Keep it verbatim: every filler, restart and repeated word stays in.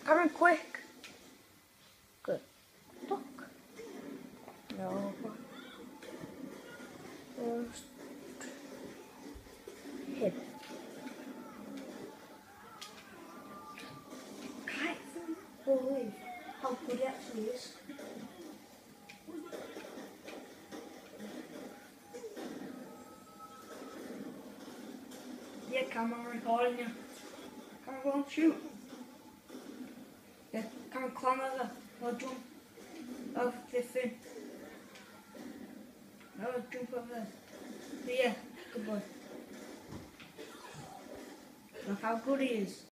Come on, quick. Good. Look. No. First hit. Can't believe how good it actually is. Yeah, come on, recording you. Come on, go and shoot. Yeah, come on, climb over. Or jump off this thing. No, jump over there. So yeah, good boy. Look how good he is.